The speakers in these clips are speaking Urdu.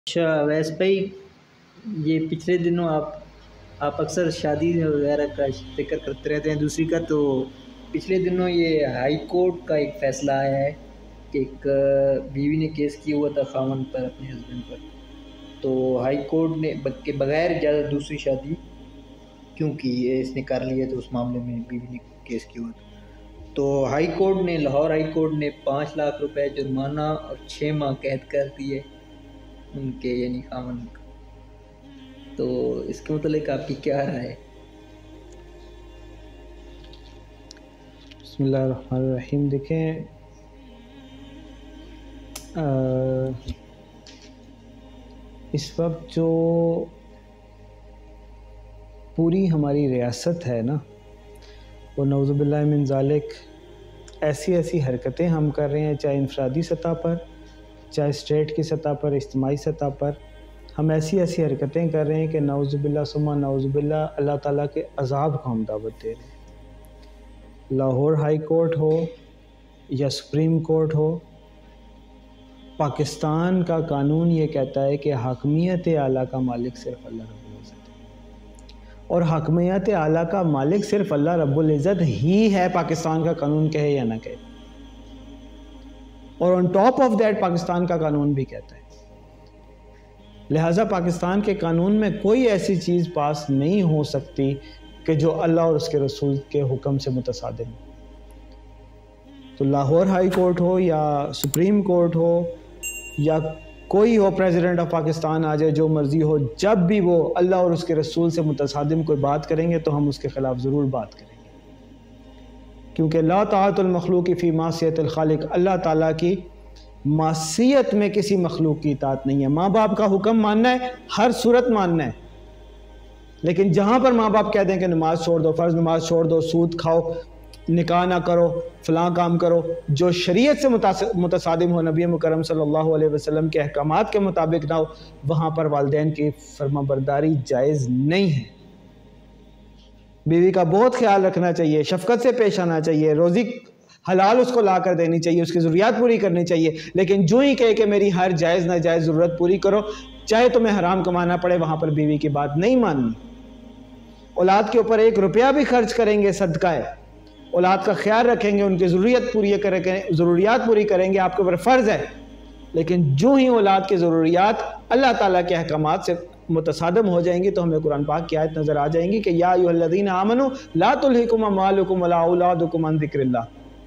اچھا ویس بھائی، یہ پچھلے دنوں آپ اکثر شادی وغیرہ کا ذکر کرتے رہتے ہیں. دوسری کا تو پچھلے دنوں یہ ہائی کورٹ کا ایک فیصلہ آیا ہے کہ ایک بیوی نے کیس کیا ہوا تھا خاوند پر، اپنے ہسبینڈ پر. تو ہائی کورٹ نے کہ بغیر اجازت دوسری شادی کیوں کی، یہ اس نے کر لی ہے. تو اس معاملے میں بیوی نے کیس کیا ہوا تھا. تو ہائی کورٹ نے، لاہور ہائی کورٹ نے 5 لاکھ روپے جرمانہ اور 6 ماہ قید کر دیے ان کے، یعنی خاوند کا. تو اس کے متعلق آپ کی کیا رائے ہے؟ بسم اللہ الرحمن الرحیم. دیکھیں، اس وقت جو پوری ہماری ریاست ہے نا، وہ نعوذ باللہ من ذالک ایسی حرکتیں ہم کر رہے ہیں، چاہے انفرادی سطح پر، چاہے اسٹیٹ کی سطح پر، اجتماعی سطح پر. ہم ایسی حرکتیں کر رہے ہیں کہ نعوذ باللہ ثم نعوذ باللہ اللہ تعالیٰ کے عذاب کو ہم دعوت دے رہے ہیں. لاہور ہائی کورٹ ہو یا سپریم کورٹ ہو، پاکستان کا قانون یہ کہتا ہے کہ حاکمیت اعلیٰ کا مالک صرف اللہ رب العزت ہے، اور حاکمیت اعلیٰ کا مالک صرف اللہ رب العزت ہی ہے، پاکستان کا قانون کہے یا نہ کہے. اور on top of that Pakistan کا قانون بھی کہتا ہے. لہٰذا پاکستان کے قانون میں کوئی ایسی چیز پاس نہیں ہو سکتی کہ جو اللہ اور اس کے رسول کے حکم سے متصادم ہو. تو لاہور ہائی کورٹ ہو یا سپریم کورٹ ہو یا کوئی ہو، پریزیڈنٹ آف پاکستان آ جائے، جو مرضی ہو، جب بھی وہ اللہ اور اس کے رسول سے متصادم کوئی بات کریں گے تو ہم اس کے خلاف ضرور بات کریں گے. کیونکہ لا طاعت المخلوق فی معصیت الخالق، اللہ تعالیٰ کی معصیت میں کسی مخلوق کی اطاعت نہیں ہے. ماں باپ کا حکم ماننا ہے، ہر صورت ماننا ہے، لیکن جہاں پر ماں باپ کہہ دیں کہ نماز چھوڑ دو، فرض نماز چھوڑ دو، سود کھاؤ، نکاح نہ کرو، فلاں کام کرو، جو شریعت سے متصادم ہو، نبی مکرم صلی اللہ علیہ وسلم کے احکامات کے مطابق نہ ہو، وہاں پر والدین کی فرما برداری جائز نہیں ہے. بیوی کا بہت خیال رکھنا چاہیے، شفقت سے پیش آنا چاہیے، روزی حلال اس کو لا کر دینی چاہیے، اس کی ضروریات پوری کرنی چاہیے. لیکن جو ہی کہے کہ میری ہر جائز ناجائز ضرورت پوری کرو، چاہے تمہیں حرام کمانا پڑے، وہاں پر بیوی کی بات نہیں ماننی. اولاد کے اوپر 1 روپیہ بھی خرچ کریں گے صدقہ ہے، اولاد کا خیال رکھیں گے، ان کی ضروریات پوری کریں گے، آپ کے اوپر فرض ہے. لیکن جو ہی اولاد کی ضروریات اللہ تعالیٰ کے احکامات سے متصادم ہو جائیں گی تو ہمیں قرآن پاک کی آیت نظر آ جائیں گی کہ یا ایھا الذین آمنوا لا تلہکم اموالکم ولا اولادکم عن ذکر اللہ.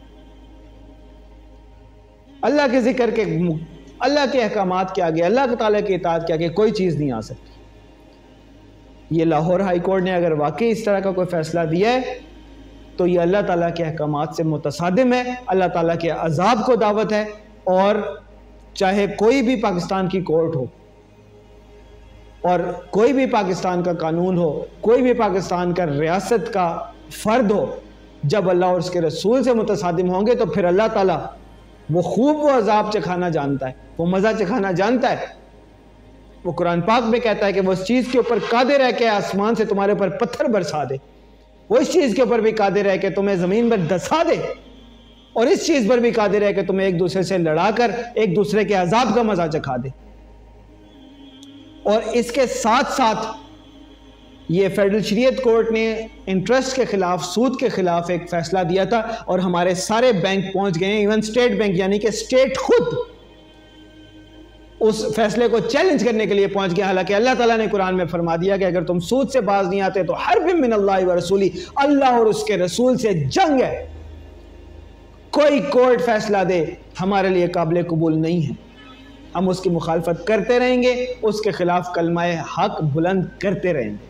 اللہ کے ذکر کے، اللہ کے احکامات کے آگے، اللہ تعالیٰ کی اطاعت کے آگے کوئی چیز نہیں آ سکتی. یہ لاہور ہائی کورٹ نے اگر واقعی اس طرح کا کوئی فیصلہ دیا ہے تو یہ اللہ تعالیٰ کے احکامات سے متصادم ہے، اللہ تعالیٰ کے عذاب کو دعوت ہے. اور چاہے کوئی بھی پاکستان کی کورٹ ہو، اور کوئی بھی پاکستان کا قانون ہو، کوئی بھی پاکستان کا ریاست کا فرد ہو، جب اللہ اور اس کے رسول سے متصادم ہوں گے تو پھر اللہ تعالیٰ وہ عذاب چکھانا جانتا ہے، وہ مزہ چکھانا جانتا ہے. وہ قرآن پاک میں کہتا ہے کہ وہ اس چیز کے اوپر قادر ہے کہ آسمان سے تمہارے اوپر پتھر برسا دے، وہ اس چیز کے اوپر بھی قادر ہے کہ تمہیں زمین پر دھسا دے، اور اس چیز پر بھی قادر ہے کہ تمہیں ایک دوسرے سے لڑا کر ایک دوسرے کے عذاب کا مزہ چکھا دے. اور اس کے ساتھ ساتھ یہ فیڈرل شریعت کورٹ نے انٹرسٹ کے خلاف، سود کے خلاف ایک فیصلہ دیا تھا، اور ہمارے سارے بینک پہنچ گئے ہیں، ایون اسٹیٹ بینک، یعنی کہ اسٹیٹ خود اس فیصلے کو چیلنج کرنے کے لیے پہنچ گیا. حالانکہ اللہ تعالیٰ نے قرآن میں فرما دیا کہ اگر تم سود سے باز نہیں آتے تو حرب من اللہ و رسولی، اللہ اور اس کے رسول سے جنگ ہے. کوئی کورٹ فیصلہ دے ہمارے لیے قابل قبول نہیں ہے، ہم اس کی مخالفت کرتے رہیں گے، اس کے خلاف کلمہ حق بلند کرتے رہیں گے.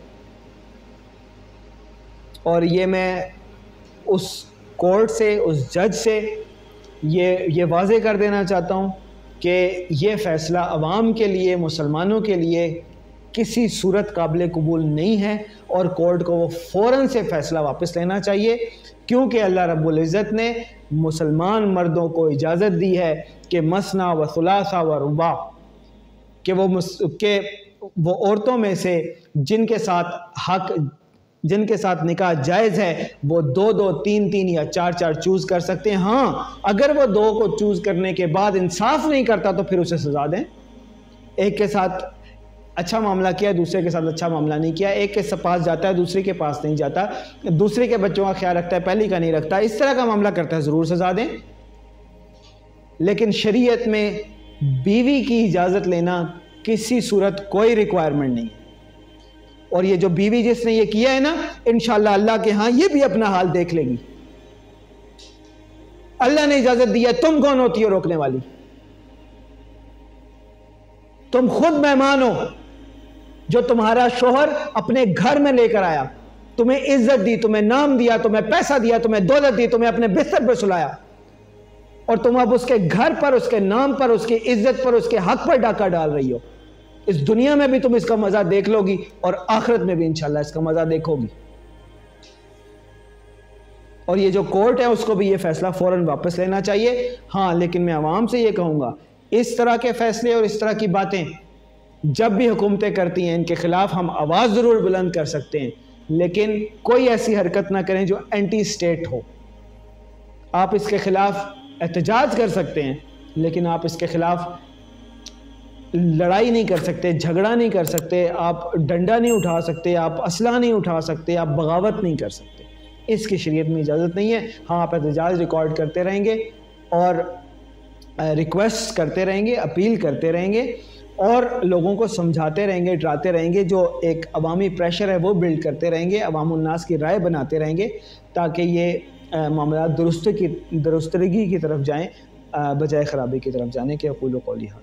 اور یہ میں اس کورٹ سے، اس جج سے یہ واضح کر دینا چاہتا ہوں کہ یہ فیصلہ عوام کے لیے، مسلمانوں کے لیے کسی صورت قابل قبول نہیں ہے، اور کورٹ کو وہ فوراً سے فیصلہ واپس لینا چاہیے. کیونکہ اللہ رب العزت نے مسلمان مردوں کو اجازت دی ہے کہ مثنیٰ و ثلاثہ و رباع، کہ وہ عورتوں میں سے جن کے ساتھ نکاح جائز ہے وہ 2 3 یا 4 چوز کر سکتے ہیں. ہاں، اگر وہ 2 کو چوز کرنے کے بعد انصاف نہیں کرتا تو پھر اسے سزا دیں. ایک کے ساتھ اچھا معاملہ کیا دوسرے کے ساتھ اچھا معاملہ نہیں کیا، ایک کے پاس جاتا ہے دوسرے کے پاس نہیں جاتا، دوسرے کے بچوں کا خیال رکھتا ہے پہلی کا نہیں رکھتا، اس طرح کا معاملہ کرتا ہے، ضرور سزا دیں۔ لیکن شریعت میں بیوی کی اجازت لینا کسی صورت کوئی ریکوائرمنٹ نہیں ہے، اور یہ جو بیوی جس نے یہ کیا ہے نا، انشاءاللہ اللہ کے ہاں یہ بھی اپنا حال دیکھ لے گی۔ اللہ نے اجازت دی ہے، تم کون ہوتی ہو روکنے والی؟ تم خود مہمان ہو، جو تمہارا شوہر اپنے گھر میں لے کر آیا، تمہیں عزت دی، تمہیں نام دیا، تمہیں پیسہ دیا، تمہیں دولت دی، تمہیں اپنے بستر پہ سلایا، اور تم اب اس کے گھر پر، اس کے نام پر، اس کی عزت پر، اس کے حق پر ڈاکہ ڈال رہی ہو۔ اس دنیا میں بھی تم اس کا مزہ دیکھ لو گی اور آخرت میں بھی انشاءاللہ اس کا مزہ دیکھو گی۔ اور یہ جو کورٹ ہے اس کو بھی یہ فیصلہ فوراً واپس لینا چاہیے۔ ہاں لیکن میں عوام سے یہ کہوں گا، اس طرح کے فیصلے اور اس طرح کی باتیں جب بھی حکومتیں کرتی ہیں ان کے خلاف ہم آواز ضرور بلند کر سکتے ہیں، لیکن کوئی ایسی حرکت نہ کریں جو اینٹی سٹیٹ ہو۔ آپ اس کے خلاف احتجاج کر سکتے ہیں، لیکن آپ اس کے خلاف لڑائی نہیں کر سکتے، جھگڑا نہیں کر سکتے، آپ ڈنڈا نہیں اٹھا سکتے، آپ اسلحہ نہیں اٹھا سکتے، آپ بغاوت نہیں کر سکتے۔ اس کی شریعت میں اجازت نہیں ہے۔ ہاں آپ احتجاج ریکارڈ کرتے رہیں گے اور ریکویسٹ کرتے رہیں گے، اپیل کرتے رہیں گے، اور لوگوں کو سمجھاتے رہیں گے، ڈراتے رہیں گے، جو ایک عوامی پریشر ہے وہ بلڈ کرتے رہیں گے، عوام الناس کی رائے بناتے رہیں گے، تاکہ یہ معاملات درستگی کی طرف جائیں بجائے خرابی کی طرف جانے کے۔ اقول قولی ھذا۔